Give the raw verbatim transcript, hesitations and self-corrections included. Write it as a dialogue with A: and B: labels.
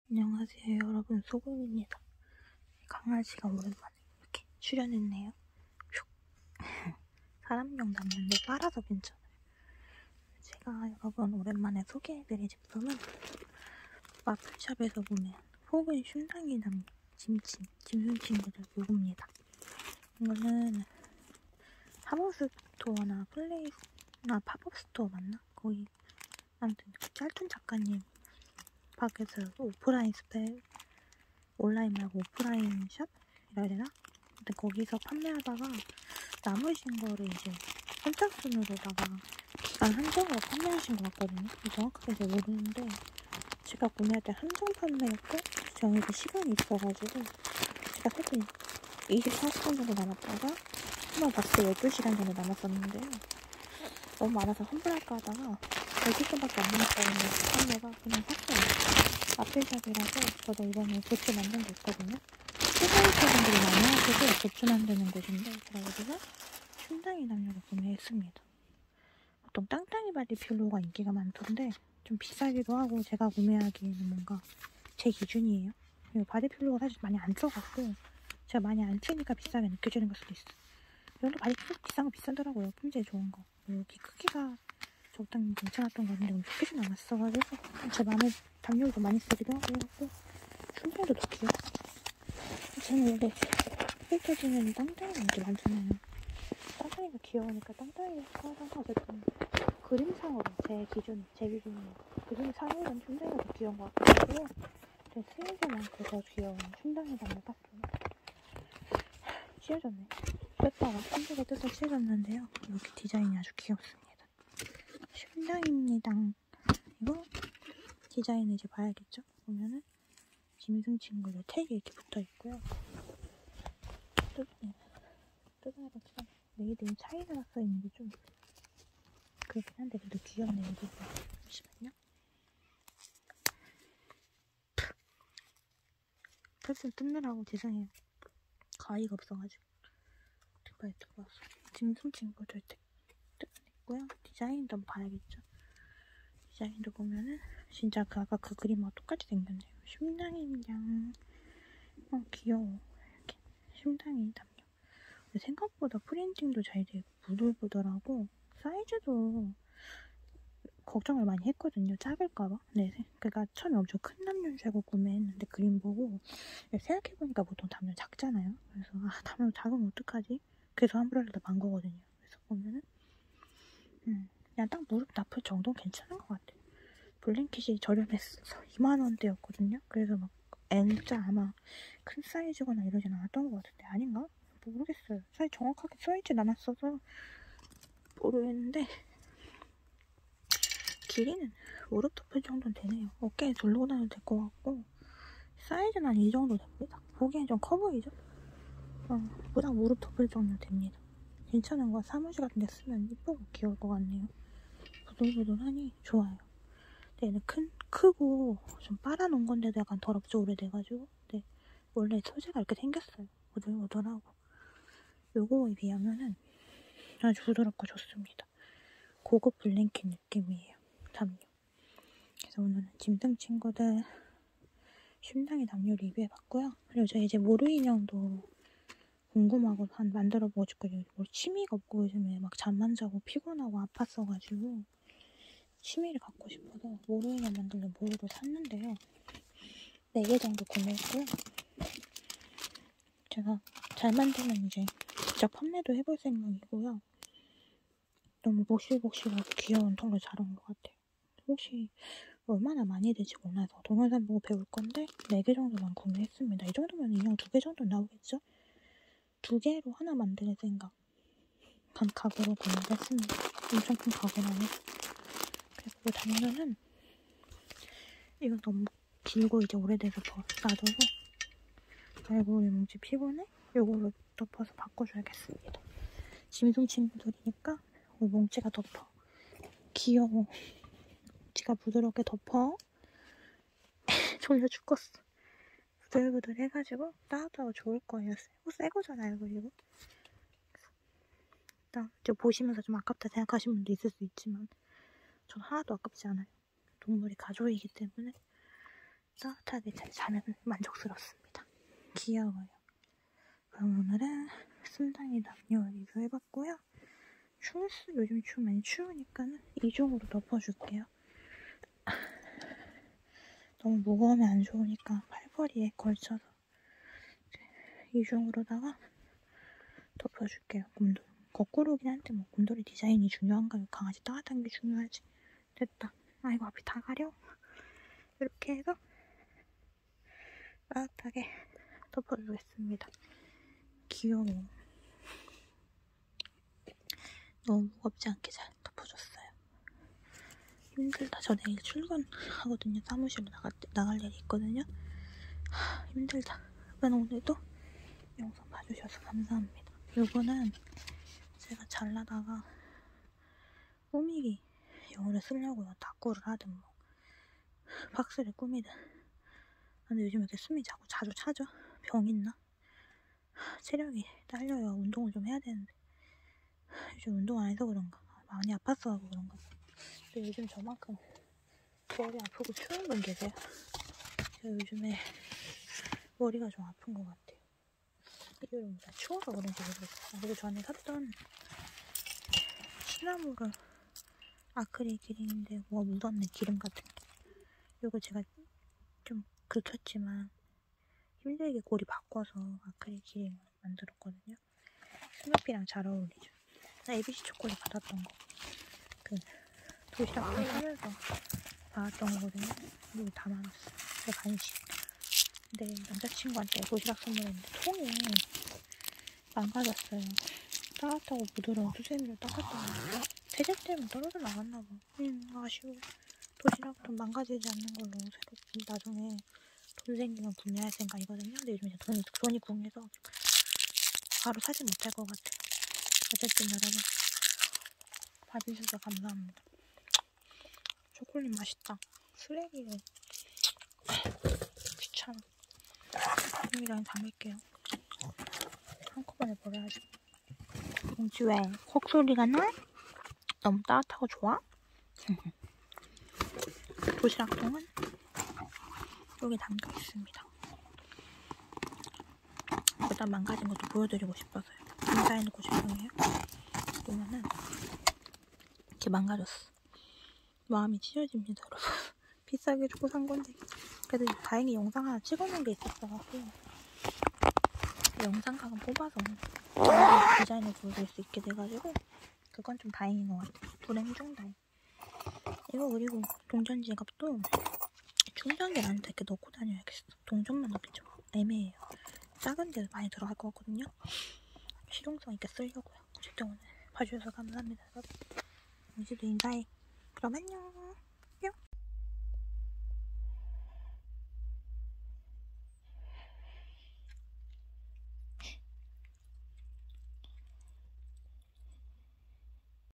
A: 안녕하세요 여러분, 소금입니다. 강아지가 오랜만에 이렇게 출연했네요. 사람용 남는데 빨아서 괜찮아요. 제가 여러분 오랜만에 소개해드릴 제품은 마플샵에서 보면 혹은 슌당이 담는 짐짐, 짐승 친구들 요겁니다. 이거는 팝업스토어나 플레이나 팝업스토어 맞나? 거기 아무튼 짤툰 작가님 밖에서 오프라인 스펠, 온라인 말고 오프라인 샵? 이라 해야 되나? 근데 거기서 판매하다가 남으신 거를 이제 선착순으로다가 기간 한정으로 판매하신 것 같거든요. 정확하게 잘 모르는데 제가 구매할 때 한정 판매였고 제가 이제 시간이 있어가지고 제가 사실 이십사 시간 정도 남았다가 한번 봤을 때 열두 시간 정도 남았었는데요. 너무 많아서 환불할까 하다가 열두 시간밖에 안 남았다는데 판매가 그냥 샀어요. 마플샵이라고 저도 이번에 굿즈 만든 게 있거든요. 소설가분들이 많이 하시고 굿즈 만드는 곳인데 제가 여기서 슌당이 담요를 구매했습니다. 보통 땅땅이 바디 필로가 인기가 많던데 좀 비싸기도 하고 제가 구매하기에는 뭔가 제 기준이에요. 그리고 바디 필로가 사실 많이 안 써갖고 제가 많이 안 쓰니까 비싸게 느껴지는 걸 수도 있어. 이런도 바디 필로 비싼 거 비싸더라고요. 품질 좋은 거. 여기 크기가 적당히 괜찮았던 거 같은데 엄청 크진 않았어가지고 제 마음에 담요를 더 많이 쓰기도 하고 해갖고 슌당도 더 귀여워. 저는 원래 삐져지는 땅땅이가 인기 많잖아요. 땅땅이가 귀여우니까 땅땅이를 사다가 어쨌든 그림상으로 제 기준, 제 기준으로 그림상으로는 슌당이가 더 귀여운 것 같아가지고 제 스윙도 많고 더 귀여운 슌당이 담요 샀어요. 씌워졌네. 뺐다가 한쪽에 뜯어 씌워졌는데요. 이렇게 디자인이 아주 귀엽습니다. 슌당입니다. 이거 디자인을 이제 봐야겠죠? 보면은 짐승 친구들 택이 이렇게 붙어 있고요. 뜯네. 뜯어내봐 기다. 메이드 인 차이나라 써 있는 게 좀 그렇긴 한데 그래도 귀엽네요. 이거 잠시만요. 펄스 뜯느라고 죄송해요. 가위가 없어가지고 뒷발에 들고 왔어. 짐승 친구들 택 뜯어냈고요. 디자인도 한번 봐야겠죠? 디자인도 보면은 진짜 그 아까 그 그림하고 똑같이 생겼네요. 슌당입니다. 어 귀여워. 이렇게 슌당이 담요. 생각보다 프린팅도 잘 되고 부들부들하고 사이즈도 걱정을 많이 했거든요. 작을까봐. 네, 그러니까 처음에 엄청 큰 담요인 줄 알고 구매했는데 그림 보고 생각해보니까 보통 담요 작잖아요. 그래서 아 담요 작으면 어떡하지? 그래서 환불하려다 만 거거든요. 그래서 보면은 음, 그냥 딱 무릎 나쁠 정도는 괜찮은 것 같아요. 블랭킷이 저렴했어. 이만 원대였거든요. 그래서 막 N자 아마 큰 사이즈거나 이러진 않았던 것 같은데 아닌가? 모르겠어요. 사실 정확하게 써있진 않았어서 모르겠는데 길이는 무릎 덮을 정도는 되네요. 어깨에 둘러고 다녀도 될 것 같고 사이즈는 한 이 정도 됩니다. 보기엔 좀 커 보이죠? 어, 보다 무릎 덮을 정도 됩니다. 괜찮은 거 사무실 같은 데 쓰면 이쁘고 귀여울 것 같네요. 부들부들하니 좋아요. 근데 얘는 큰, 크고 좀 빨아놓은 건데도 약간 더럽죠? 오래돼가지고. 근데 원래 소재가 이렇게 생겼어요. 부들부들하고. 요거에 비하면은 아주 부드럽고 좋습니다. 고급 블랭킷 느낌이에요. 담요. 그래서 오늘은 짐승 친구들 슌당이 담요 리뷰해봤고요. 그리고 저 이제 모루 인형도 궁금하고 한 만들어보고 싶거든요. 뭐 취미가 없고 요즘에 막 잠만 자고 피곤하고 아팠어가지고 취미를 갖고 싶어서 모루 인형 만들려고 모루를 샀는데요. 네 개 정도 구매했고요. 제가 잘 만들면 이제 직접 판매도 해볼 생각이고요. 너무 복실복실하고 귀여운 털로 잘 온 것 같아요. 혹시 얼마나 많이 될지 몰라서 동영상 보고 배울 건데 네 개 정도만 구매했습니다. 이 정도면 인형 두 개 정도 나오겠죠? 두 개로 하나 만들 생각 간 가구로 구매를 했습니다. 엄청 큰 가구라네. 그리고 담요는 이건 너무 길고 이제 오래돼서 더 놔둬서 알고리 뭉치 피곤해? 요걸로 덮어서 바꿔줘야겠습니다. 짐승 친구들이니까 이 뭉치가 덮어. 귀여워. 뭉치가 부드럽게 덮어. 졸려 죽겠어. 부들부들 해가지고 따뜻하고 좋을 거예요. 새거 새거잖아요. 그리고 일단 저 보시면서 좀 아깝다 생각하시는 분도 있을 수 있지만 전 하나도 아깝지 않아요. 동물이 가족이기 때문에 따뜻하게 잘 자면 만족스럽습니다. 귀여워요. 그럼 오늘은 순당이 담요 리뷰해봤고요. 추스 요즘 추 많이 추우니까는 이중으로 덮어줄게요. 너무 무거우면 안 좋으니까 팔걸이에 걸쳐서 이중으로다가 덮어줄게요. 곰돌이. 거꾸로긴 한데 뭐 곰돌이 디자인이 중요한가요? 강아지 따뜻한 게 중요하지. 됐다. 아이고 앞이 다 가려. 이렇게 해서 따뜻하게 덮어주겠습니다. 귀여워. 너무 무겁지 않게 잘 덮어줬어요. 힘들다. 저 내일 출근하거든요. 사무실로 나갈, 나갈 일이 있거든요. 하, 힘들다. 그럼 오늘도 영상 봐주셔서 감사합니다. 요거는 제가 잘라다가 꾸미기 용으로 쓰려고요. 다꾸를 하든 뭐 박스를 꾸미든. 근데 요즘 이렇게 숨이 자꾸 자주 차죠? 병 있나? 체력이 딸려요. 운동을 좀 해야 되는데 요즘 운동 안 해서 그런가 많이 아팠어 그런가. 근데 요즘 저만큼 머리 아프고 추운 분 계세요? 제가 요즘에 머리가 좀 아픈 것 같아요. 이유는 추워서 그런지 모르겠어요. 그리고 전에 샀던 시나무르 아크릴 기름인데 뭐가 묻었네. 기름 같은 게. 이거 제가 좀 긁혔지만 힘들게 고리 바꿔서 아크릴 기름을 만들었거든요. 스누피랑 잘 어울리죠. 나 에이비씨 초콜릿 받았던 거. 그 도시락을 사면서 받았던 거거든요. 이거 담아놨어요. 제 간식. 근데 남자친구한테 도시락 선물했는데 통이 망가졌어요. 따뜻하고 부드러운 수세미로 닦았더니 세제 때문에 떨어져 나갔나봐. 음 아쉬워. 도시락도 망가지지 않는 걸로 새로 나중에 돈 생기면 구매할 생각이거든요. 근데 요즘 돈이, 돈이 궁해서 바로 사지 못할 것 같아요. 어쨌든 여러분 봐주셔서 감사합니다. 초콜릿 맛있다. 쓰레기를 귀찮아. 여기다 담을게요. 한꺼번에 버려야지. 공지 왜 콕소리가 나? 너무 따뜻하고 좋아? 도시락통은 여기 담겨 있습니다. 일단 망가진 것도 보여드리고 싶어서요. 인사해놓고 싶어요. 보면은 이렇게 망가졌어. 마음이 찢어집니다, 여러분. 비싸게 주고 산 건데. 그래도 다행히 영상 하나 찍어놓은 게 있었어갖고 영상각은 뽑아서 디자인을 보여줄 수 있게 돼가지고 그건 좀 다행인 것 같아요. 불행 중 다행. 이거 그리고 동전 지갑도 충전기를 안 이렇게 넣고 다녀야겠어. 동전만 넣기 좀 애매해요. 작은 데 많이 들어갈 것 같거든요. 실용성 있게 쓰려고요. 어쨌든 오늘 봐주셔서 감사합니다. 여러분. 이제도 인사해. 그럼 안녕.